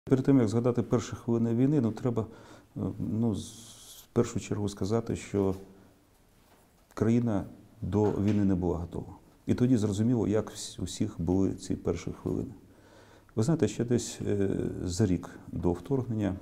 Перед тим, як згадати перші хвилини війни, треба в першу чергу сказати, що країна до війни не була готова. І тоді зрозуміло, як у всіх були ці перші хвилини. Ви знаєте, ще десь за рік до вторгнення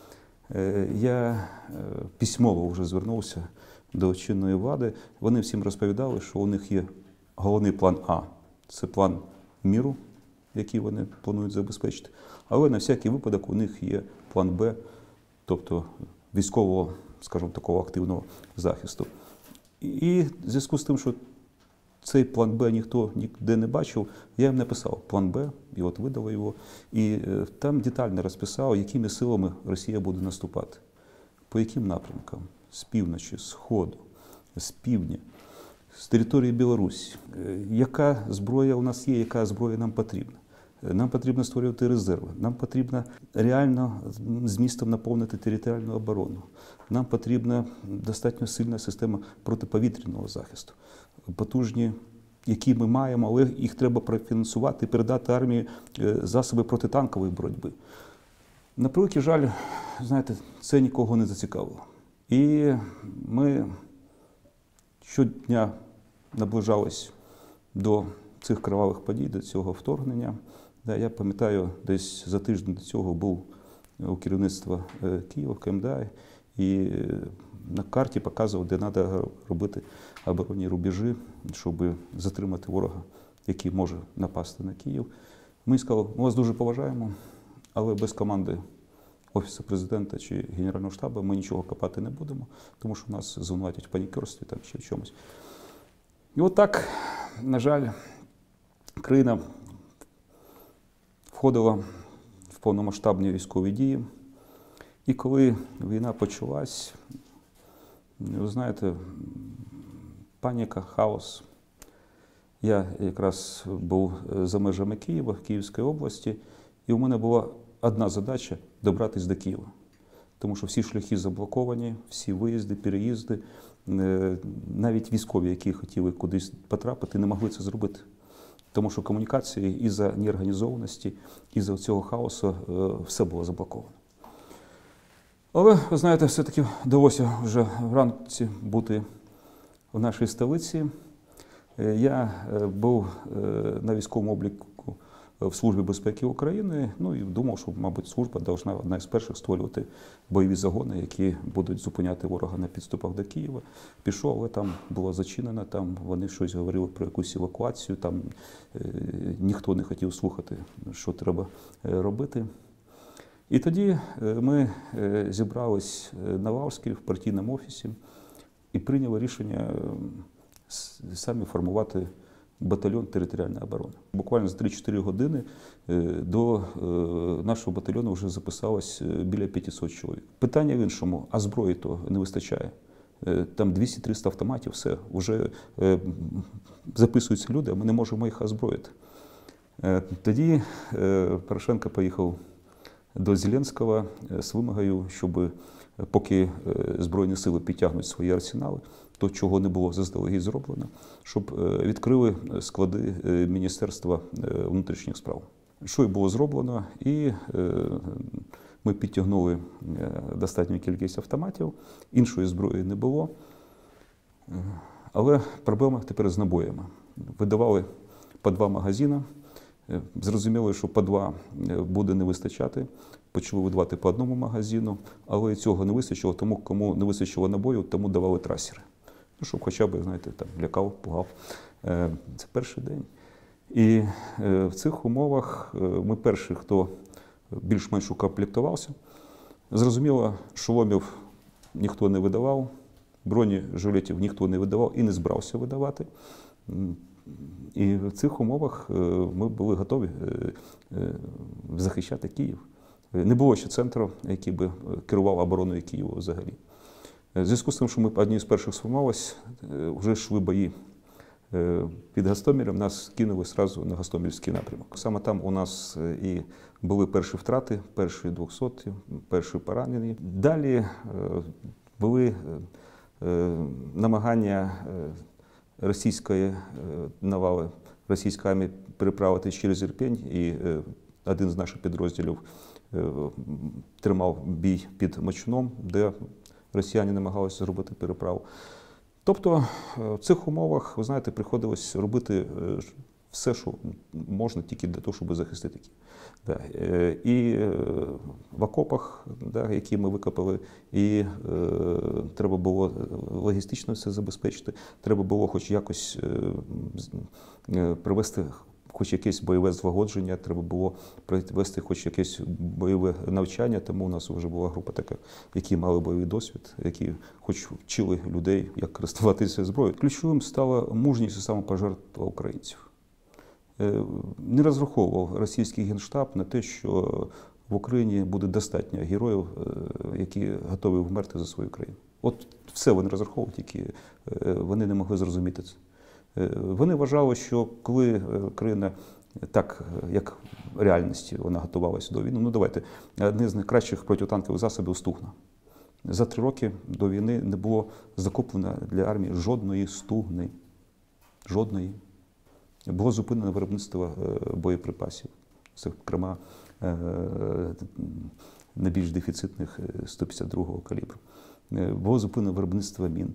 я письмово вже звернувся до чинної влади. Вони всім розповідали, що у них є головний план А – це план миру, який вони планують забезпечити. Але на всякий випадок у них є план Б, тобто військового, скажімо, такого активного захисту. І в зв'язку з тим, що цей план Б ніхто ніде не бачив, я їм написав план Б, і от видали його. І там детально розписав, якими силами Росія буде наступати, по яким напрямкам, з півночі, з сходу, з півдня, з території Білорусі, яка зброя у нас є, яка зброя нам потрібна. Нам потрібно створювати резерви, нам потрібно реально змістом наповнити територіальну оборону. Нам потрібна достатньо сильна система протиповітряного захисту. Потужні, які ми маємо, але їх треба профінансувати і передати армії засоби протитанкової боротьби. На превеликий жаль, знаєте, це нікого не зацікавило. І ми щодня наближались до цих кривавих подій, до цього вторгнення. Я пам'ятаю, десь за тиждень до цього був у керівництва Києва, КМДА, і на карті показував, де треба робити оборонні рубежі, щоб затримати ворога, який може напасти на Київ. Ми сказали, ми вас дуже поважаємо, але без команди Офісу Президента чи Генерального штабу ми нічого копати не будемо, тому що нас звинуватять в панікерстві там, чи в чомусь. І от так, на жаль, країна входила в повномасштабні військові дії. І коли війна почалась, ви знаєте, паніка, хаос. Я якраз був за межами Києва, Київської області, і у мене була одна задача – добратися до Києва. Тому що всі шляхи заблоковані, всі виїзди, переїзди, навіть військові, які хотіли кудись потрапити, не могли це зробити. Тому що комунікації із-за неорганізованості, із-за цього хаосу все було заблоковано. Але, ви знаєте, все-таки вдалося вже вранці бути в нашій столиці. Я був на військовому обліку в Службі безпеки України, і думав, що, мабуть, служба повинна одна із перших створювати бойові загони, які будуть зупиняти ворога на підступах до Києва. Пішов, але там було зачинено, там вони щось говорили про якусь евакуацію, там ніхто не хотів слухати, що треба робити. І тоді ми зібрались на Вавській в партійному офісі і прийняли рішення самі формувати батальйон територіальної оборони. Буквально за 3-4 години до нашого батальйону вже записалось біля 500 чоловік. Питання в іншому, а зброї то не вистачає. Там 200-300 автоматів, все, вже записуються люди, а ми не можемо їх озброїти. Тоді Порошенко поїхав до Зеленського з вимогою, щоб поки Збройні сили підтягнуть свої арсенали, то, чого не було заздалегідь зроблено, щоб відкрили склади Міністерства внутрішніх справ. Що й було зроблено, і ми підтягнули достатню кількість автоматів, іншої зброї не було. Але проблема тепер з набоями. Видавали по 2 магазини, зрозуміли, що по 2 буде не вистачати, почали видавати по 1 магазину, але цього не вистачило, тому кому не вистачило набою, тому давали трасери. Щоб хоча б, знаєте, там, лякав, пугав. Це перший день. І в цих умовах ми перші, хто більш-менш укомплектувався. Зрозуміло, шоломів ніхто не видавав, бронежилетів ніхто не видавав і не збирався видавати. І в цих умовах ми були готові захищати Київ. Не було ще центру, який би керував обороною Києва взагалі. В зв'язку з тим, що ми одні з перших сформувалися, вже йшли бої під Гостомелем, нас кинули одразу на Гостомельський напрямок. Саме там у нас і були перші втрати, перші 200, перші поранені. Далі були намагання російської навали, російської армії переправити через Ірпінь, і один з наших підрозділів тримав бій під Мочуном, де росіяни намагалися зробити переправу. Тобто в цих умовах, ви знаєте, приходилось робити все, що можна, тільки для того, щоб захистити Київ. Да. І в окопах, да, які ми викопали, і треба було логістично все забезпечити, треба було хоч якось привести хоч якесь бойове злагодження, треба було провести хоч якесь бойове навчання, тому у нас вже була група така, які мали бойовий досвід, які хоч вчили людей, як користуватися зброєю. Ключовим стала мужність і самопожертва українців. Не розраховував російський Генштаб на те, що в Україні буде достатньо героїв, які готові вмерти за свою країну. От все вони розраховували, тільки вони не могли зрозуміти це. Вони вважали, що коли країна так, як в реальності, вона готувалася до війни, ну давайте, одне з найкращих протитанкових засобів «Стугна». За 3 роки до війни не було закуплено для армії жодної «Стугни». Жодної. Було зупинено виробництво боєприпасів, зокрема найбільш дефіцитних 152-го калібру. Було зупинено виробництво мін.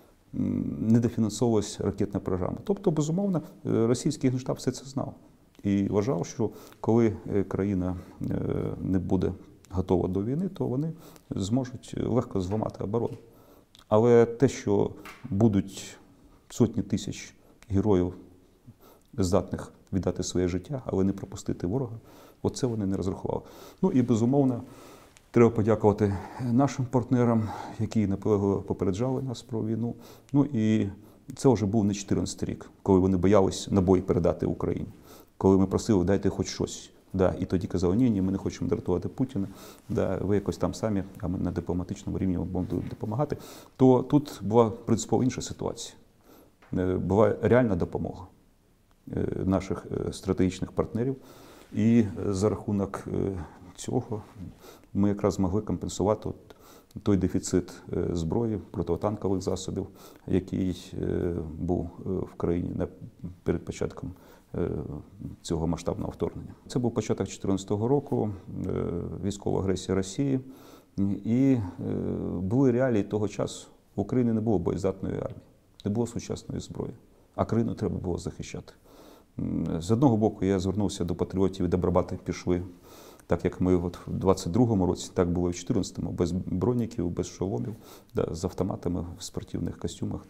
Не дофінансовувалася ракетна програма. Тобто, безумовно, російський Генштаб все це знав. І вважав, що коли країна не буде готова до війни, то вони зможуть легко зламати оборону. Але те, що будуть сотні тисяч героїв, здатних віддати своє життя, але не пропустити ворога, оце вони не розрахували. Ну і, безумовно, треба подякувати нашим партнерам, які наполегливо попереджали нас про війну. Ну і це вже був не 14-й рік, коли вони боялись набої передати Україні. Коли ми просили, дайте хоч щось. Да, і тоді казали, ні, ми не хочемо дратувати Путіна, да, ви якось там самі, а ми на дипломатичному рівні вам будемо допомагати. То тут була принципово інша ситуація. Була реальна допомога наших стратегічних партнерів. І за рахунок цього ми якраз змогли компенсувати той дефіцит зброї, протитанкових засобів, який був в країні перед початком цього масштабного вторгнення. Це був початок 2014 року, військова агресія Росії, і були реалії того часу. В Україні не було боєздатної армії, не було сучасної зброї, а країну треба було захищати. З одного боку, я звернувся до патріотів і добробати пішли, так як ми от в 22-му році, так було і в 14-му, без броніків, без шоломів, да, з автоматами в спортивних костюмах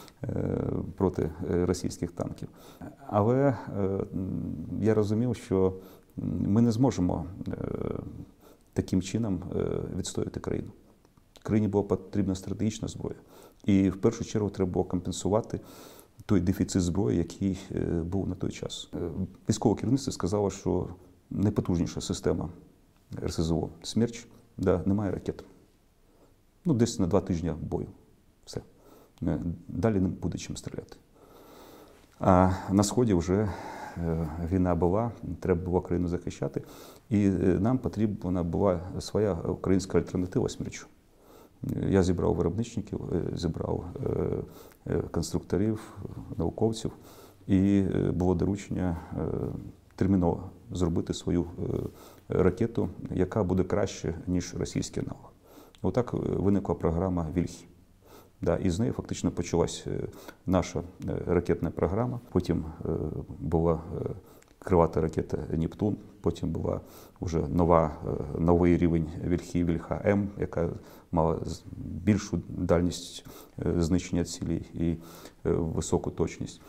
проти російських танків. Але я розумів, що ми не зможемо таким чином відстояти країну. Країні була потрібна стратегічна зброя. І в першу чергу треба було компенсувати той дефіцит зброї, який був на той час. Військове керівництво сказало, що найпотужніша система РСЗО «Смерч», да, немає ракет. Ну, десь на 2 тижні бою. Все. Далі не буде чим стріляти. А на Сході вже війна була, треба було країну захищати. І нам потрібна була своя українська альтернатива «Смерчу». Я зібрав виробничників, зібрав конструкторів, науковців, і було доручення терміново зробити свою ракету, яка буде краще, ніж російський аналог. Отак виникла програма «Вільхі». Да, і з нею фактично почалась наша ракетна програма. Потім була крилата ракета «Нептун», потім була вже новий рівень «Вільхі», «Вільха-М», яка мала більшу дальність знищення цілей і високу точність.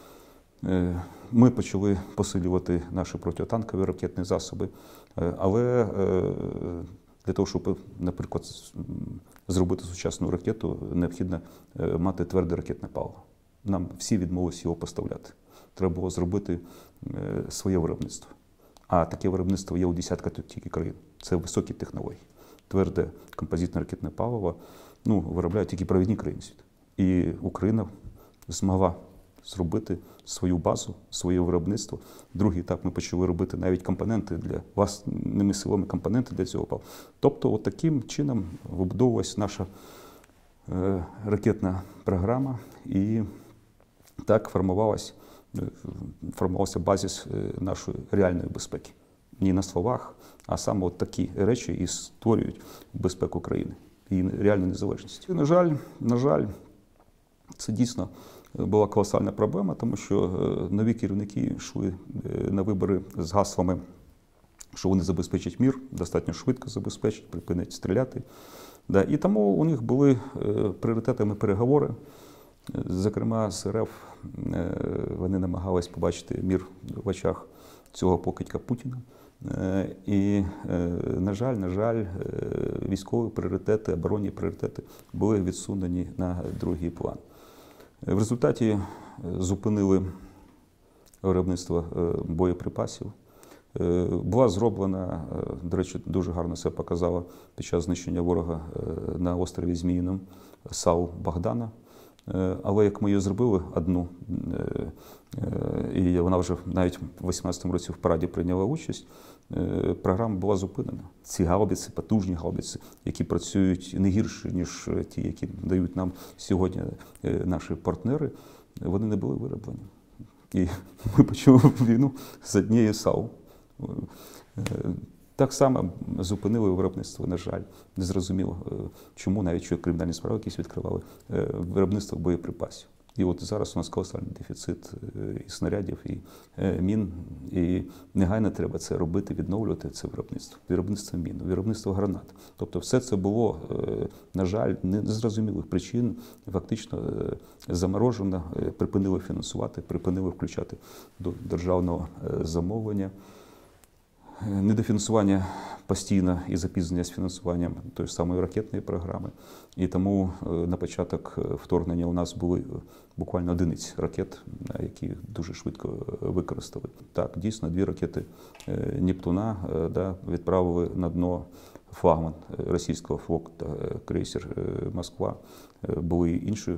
Ми почали посилювати наші протитанкові ракетні засоби, але для того, щоб, наприклад, зробити сучасну ракету, необхідно мати тверде ракетне паливо. Нам всі відмовилися його поставляти. Треба було зробити своє виробництво. А таке виробництво є у десятках тільки країн. Це високі технології. Тверде композитне ракетне паливо виробляють тільки провідні країни світу. І Україна змогла зробити свою базу, своє виробництво. Другий етап ми почали робити навіть компоненти для власними силами, компоненти для цього палива. Тобто, от таким чином вибудовувалась наша ракетна програма, і так формувався базис нашої реальної безпеки. не на словах, а саме от такі речі і створюють безпеку країни і реальну незалежність. І, на жаль, це дійсно була колосальна проблема, тому що нові керівники йшли на вибори з гаслами, що вони забезпечать мир, достатньо швидко забезпечать, припинять стріляти. Да, і тому у них були пріоритетами переговори. Зокрема, з РФ вони намагались побачити мир в очах цього покидька Путіна. І, на жаль, військові пріоритети, оборонні пріоритети були відсунені на другий план. В результаті зупинили виробництво боєприпасів. Була зроблена, до речі, дуже гарно себе показала під час знищення ворога на острові Зміїному САУ Богдана. Але як ми її зробили одну, і вона вже навіть в 2018 році в параді прийняла участь, програма була зупинена. Ці гаубиці, потужні гаубиці, які працюють не гірше, ніж ті, які дають нам сьогодні наші партнери, вони не були вироблені. І ми почали війну з однією САУ. Так само зупинили виробництво, на жаль, незрозуміло, чому, навіть що кримінальні справи якісь відкривали, виробництво боєприпасів. І от зараз у нас колосальний дефіцит і снарядів, і мін, і негайно треба це робити, відновлювати це виробництво. Виробництво мін, виробництво гранат. Тобто все це було, на жаль, незрозумілих причин, фактично заморожено, припинили фінансувати, припинили включати до державного замовлення. Недофінансування постійно і запізнення з фінансуванням тої ж самої ракетної програми. І тому на початок вторгнення у нас були буквально одиниці ракет, які дуже швидко використали. Так, дійсно, 2 ракети Нептуна відправили на дно флагман російського флота, крейсер «Москва». Були інші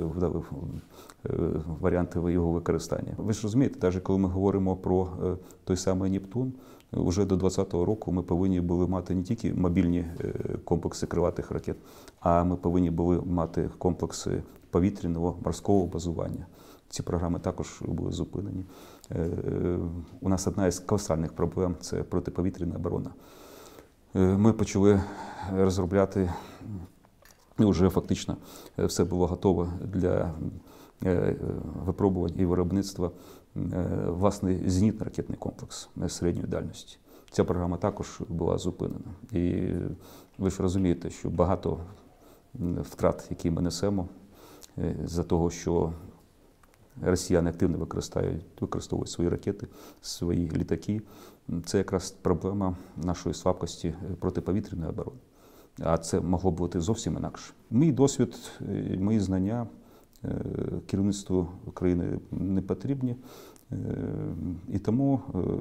варіанти його використання. Ви ж розумієте, навіть коли ми говоримо про той самий Нептун, вже до 2020 року ми повинні були мати не тільки мобільні комплекси крилатих ракет, а ми повинні були мати комплекси повітряного, морського базування. Ці програми також були зупинені. У нас одна із колосальних проблем – це протиповітряна оборона. Ми почали розробляти, і вже фактично все було готово для випробувань і виробництва, власний зенітно-ракетний комплекс середньої дальності. Ця програма також була зупинена. І ви ж розумієте, що багато втрат, які ми несемо, за того, що росіяни активно використовують свої ракети, свої літаки, це якраз проблема нашої слабкості протиповітряної оборони. А це могло бути зовсім інакше. Мій досвід, мої знання керівництву України не потрібні. І тому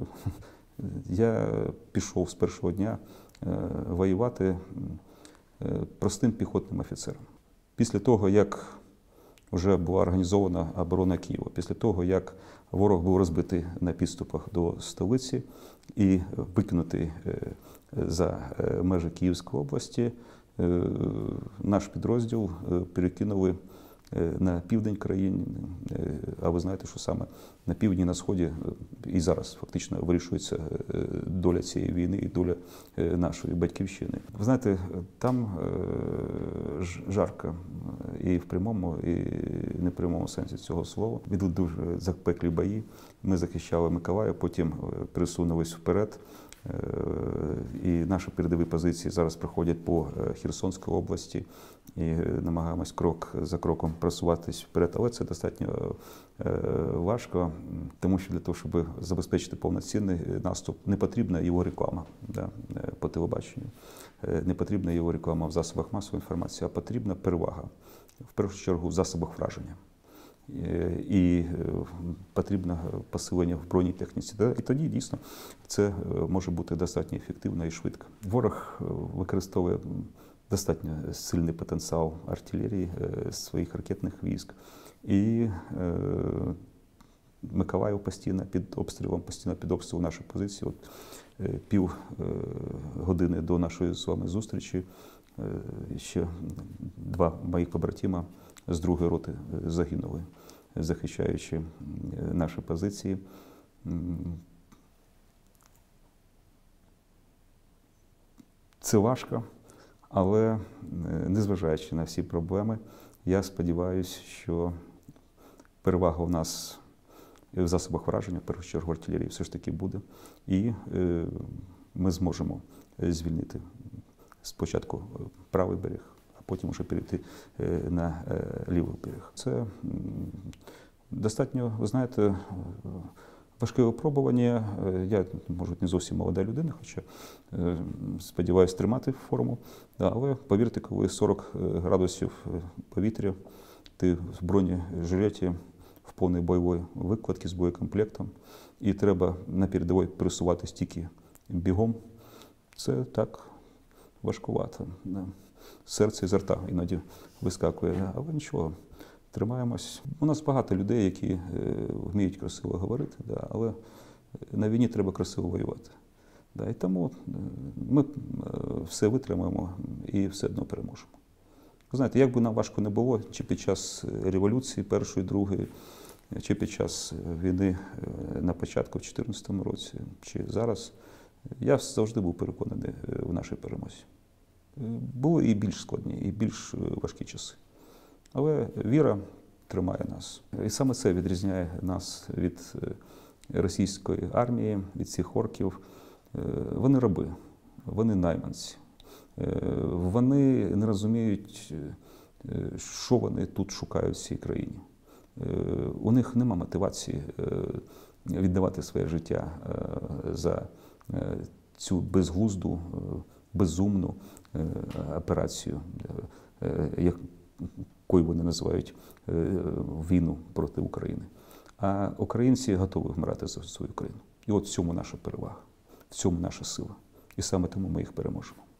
я пішов з першого дня воювати простим піхотним офіцером. Після того, як вже була організована оборона Києва, після того, як ворог був розбитий на підступах до столиці і викинутий за межі Київської області, наш підрозділ перекинули на південь країни, а ви знаєте, що саме на півдні, на сході і зараз фактично вирішується доля цієї війни і доля нашої батьківщини. Ви знаєте, там жарко і в прямому, і непрямому сенсі цього слова. Відли дуже запеклі бої. Ми захищали Миколаїв, потім пересунулись вперед. І наші передові позиції зараз проходять по Херсонській області і намагаємось крок за кроком просуватись вперед. Але це достатньо важко, тому що для того, щоб забезпечити повноцінний наступ, не потрібна його реклама по телебаченню, не потрібна його реклама в засобах масової інформації, а потрібна перевага, в першу чергу, в засобах враження. І потрібне посилення в бронетехніці. І тоді, дійсно, це може бути достатньо ефективно і швидко. Ворог використовує достатньо сильний потенціал артилерії, своїх ракетних військ. І Миколаїв постійно під обстрілом нашої позиції. От пів години до нашої з вами зустрічі ще 2 моїх побратима з 2-ї роти загинули, захищаючи наші позиції. Це важко, але незважаючи на всі проблеми, я сподіваюся, що перевага у нас в засобах враження, в першу чергу артилерії, все ж таки буде. І ми зможемо звільнити спочатку правий берег, а потім вже перейти на лівий берег. Це достатньо, ви знаєте, важке випробування. Я, може, не зовсім молода людина, хоча сподіваюся тримати форму. Але повірте, коли 40 градусів повітря, ти в бронежилеті, в повній бойовій викладці з боєкомплектом, і треба на передовій пересуватись тільки бігом, це так важкувато. Серце із рта іноді вискакує, але нічого. Тримаємось. У нас багато людей, які вміють красиво говорити, але на війні треба красиво воювати. І тому ми все витримаємо і все одно переможемо. Ви знаєте, як би нам важко не було, чи під час революції першої, другої, чи під час війни на початку в 2014 році, чи зараз, я завжди був переконаний в нашій перемозі. Були і більш складні, і більш важкі часи. Але віра тримає нас. І саме це відрізняє нас від російської армії, від цих орків. Вони раби, вони найманці. Вони не розуміють, що вони тут шукають в цій країні. У них нема мотивації віддавати своє життя за цю безглузду, безумну операцію, якою вони називають війну проти України. А українці готові вмирати за свою країну. І от в цьому наша перевага, в цьому наша сила. І саме тому ми їх переможемо.